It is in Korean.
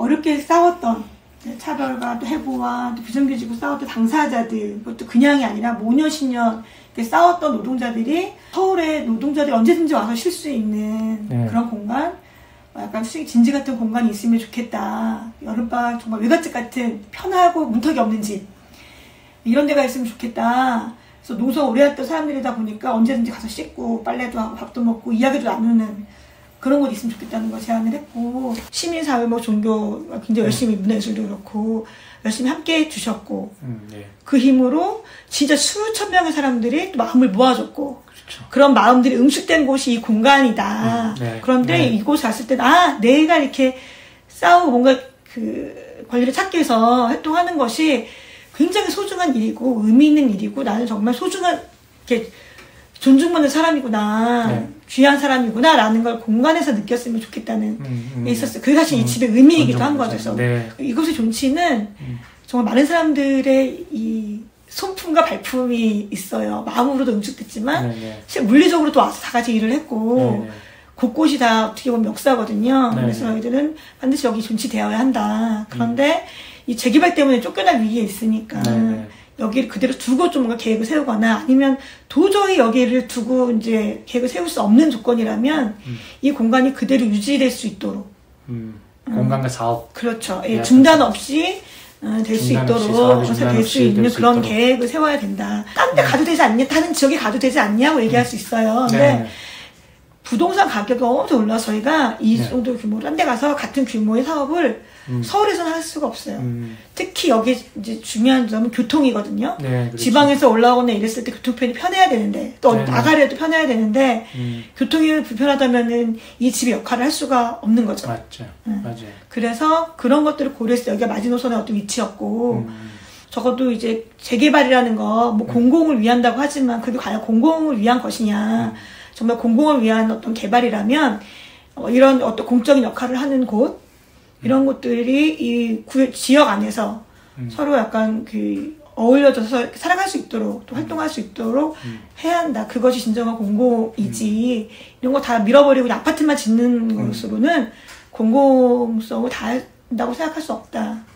어렵게 싸웠던 차별과 또 해고와 또 비정규직으로 싸웠던 당사자들, 그것도 그냥이 아니라 5년, 10년 싸웠던 노동자들이 서울에 노동자들이 언제든지 와서 쉴 수 있는 그런 공간, 약간 진지 같은 공간이 있으면 좋겠다. 여름방학 정말 외갓집 같은 편하고 문턱이 없는 집, 이런 데가 있으면 좋겠다. 그래서 노서 오래 했던 사람들이다 보니까 언제든지 가서 씻고 빨래도 하고 밥도 먹고 이야기도 나누는 그런 곳이 있으면 좋겠다는 걸 제안을 했고, 시민사회, 뭐 종교가 굉장히 열심히 문화예술도 그렇고 열심히 함께 해주셨고, 그 힘으로 진짜 수천 명의 사람들이 또 마음을 모아줬고, 그렇죠. 그런 마음들이 응축된 곳이 이 공간이다. 그런데 이곳에 갔을 때, 내가 이렇게 싸우고 뭔가 그 권리를 찾기 위해서 활동하는 것이 굉장히 소중한 일이고 의미 있는 일이고, 나는 정말 소중한, 이렇게 존중받는 사람이구나, 귀한 사람이구나 라는 걸 공간에서 느꼈으면 좋겠다는 게 있었어요. 그게 사실 이 집의 의미이기도 한 거죠. 그래서 이곳의 존치는 정말 많은 사람들의 이 손품과 발품이 있어요. 마음으로도 응축됐지만 실제 물리적으로도 와서 다 같이 일을 했고, 곳곳이 다 어떻게 보면 역사거든요. 그래서 저희들은 반드시 여기 존치되어야 한다. 그런데 이 재개발 때문에 쫓겨날 위기에 있으니까 여기를 그대로 두고 좀 뭔가 계획을 세우거나, 아니면 도저히 여기를 두고 이제 계획을 세울 수 없는 조건이라면 이 공간이 그대로 유지될 수 있도록 공간과 사업, 그렇죠. 중단 없이 될 수 있도록 될 수 있는 그런 계획을 세워야 된다. 딴 데 가도 되지 않냐, 다른 지역에 가도 되지 않냐고 얘기할 수 있어요. 근데 부동산 가격이 엄청 올라서 저희가 이 정도 규모로 딴 데 가서 같은 규모의 사업을 서울에서는 할 수가 없어요. 특히 여기 이제 중요한 점은 교통이거든요. 그렇죠. 지방에서 올라오거나 이랬을 때 교통편이 편해야 되는데, 또 나가려도 편해야 되는데, 교통이 불편하다면은 이 집의 역할을 할 수가 없는 거죠. 맞죠. 맞아요. 그래서 그런 것들을 고려해서 여기가 마지노선의 어떤 위치였고, 적어도 이제 재개발이라는 거, 뭐 공공을 위한다고 하지만 그게 과연 공공을 위한 것이냐, 정말 공공을 위한 어떤 개발이라면 이런 어떤 공적인 역할을 하는 곳, 이런 것들이 이 지역 안에서 서로 약간 그 어울려져서 살아갈 수 있도록, 또 활동할 수 있도록 해야 한다. 그것이 진정한 공공이지, 이런 거 다 밀어버리고 아파트만 짓는 것으로는 공공성을 다한다고 생각할 수 없다.